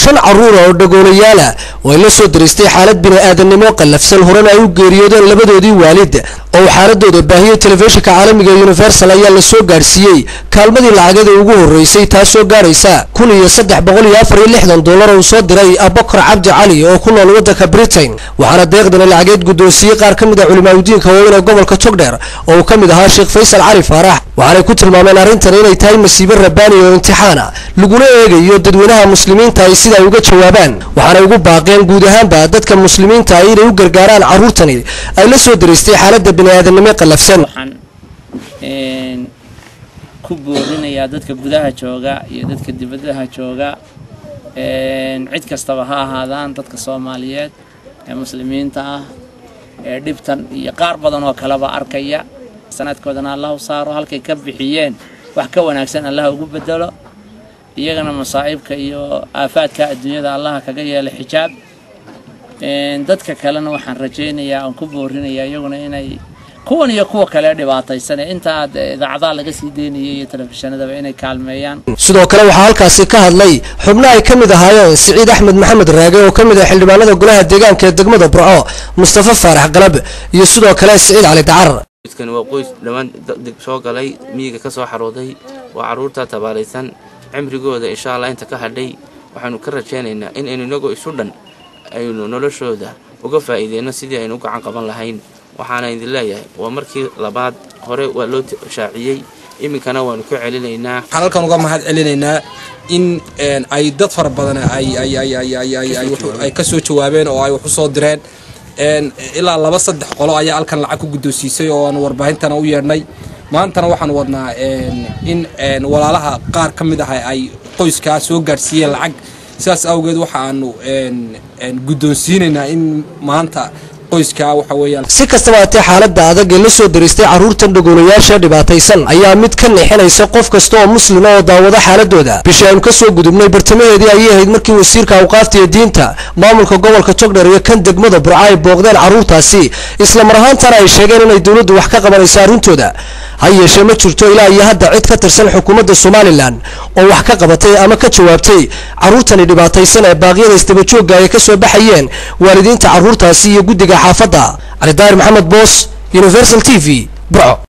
shan caruur oo dhagoolayaala oo ay la soo diristay xaalad bini'aadanimo qallafsan horena ay u geeriyoodeen labadoodii waalid oo xaaladooda baahiyay telefishinka caalamiga Universal ayaa la soo gaarsiiyay kaalmadii lacageed ugu horeysay taasoo gaaraysa $1364 oo soo diray Abubakar Cabdi Cali oo ku nool waddanka Britain waxaana deeqdan lacageed guddoonsiyay qaar ka mid ah culimaadudiinka waaweyn gobolka Togdheer oo ka mid ahaa Sheekh Faysal Cali Faarax waxaana ku tilmaameen arrintan inay tahay masiibo rabbaani oo imtixaana laguna eegayo dadweynaha muslimiinta ay sida uga jawaabaan waxaana ugu baaqeen guud ahaanba dadka muslimiinta ay inay u gargaaraan caruurtani ay la soo diristay xaaladda bini'aadanimo qallafsan ku boorinayaa dadka gudaha jooga iyo dadka dibadda jooga cid kastaba ha ahaadaan dadka Soomaaliyeed ee muslimiinta ah ee dhibtan iyo qaar badan oo kala ba arkaya sanadkoodana Allah u saaro halkay ka bixiyeen wax ka wanaagsan Allah ugu bedelo iyagana masaa'ibka iyo aafaadka adduunyada Allah kaga yeelo xijaab dadka kalena waxaan rajaynayaa aan ku boorinayaa iyaguna inay kuwan iyo kuwa kale dhibaataysan inta idaacadaha laga sii deynayay iyo telefishinada inay kaalmeeyaan sidoo kale waxa halkaas ka hadlay xubnaha ay kamid ahaayeen Saciid Axmed Maxamed Raage oo kamid ah xildhibaanada golaha deegaanka ee degmada Burco Mustafa Faarax Qalab iyo sidoo kale Saciid Cali Dacar kan waa qoys dhamaan soo galay miyiga ka soo xarooday waa caruurta tabaalaysan cimrigooda insha Allah inta ka hadhay waxaanu ka rajaynaynaa in inagu isu dhan aynu noloshooda uga faa'iideeno sidii aynu gacan qaban lahayn waxaana idin leeyahay waa markii labaad hore waa loo shaaciyay iminkana waanu ku celinaynaa halkan uga mahad celinaynaa in ay dad far badan ay ka soo jawaabeen oo ay wax soo direen ilaa 2-3 qolo ayaa halkan lacag ku guddoonsiisay oo aan warbaahintana u yeernay maantana waxaan wadnaa in walaalaha qaar ka mid ah ay qoyska soo gaarsiiyeen lacag sidaas awgeed waxaanu guddoonsiinaynaa in maanta qoyska waxa weeyaan si kastaba aad xaaladda adag ee la soo diristay caruurtan dhagoolayaasha dhibaataysan ayaa mid ka nixinaysa qof kasta oo muslim oo daawada xaaladooda bishaan ka soo gudubnay bartamaheedii ay ahayd markii wasiirka awqaafta iyo diinta maamulka gobolka Togdheer iyo kan degmada Burco ay booqdeen caruurtaasi isla mar ahaantan ay sheegeen in ay dawladdu wax ka qabanayso arrintooda hayeeshee ma jirto ilaa iyo hadda cid ka tirsan xukuumadda Somaliland oo wax ka qabatay ama ka jawaabtay caruurtani dhibaataysan ee baaqyada istaba joogga ay ka soo baxayeen waalidiinta caruurtaasi iyo guddiga xaafadda Ali Daar Maxamed Boos Universal TV Burco.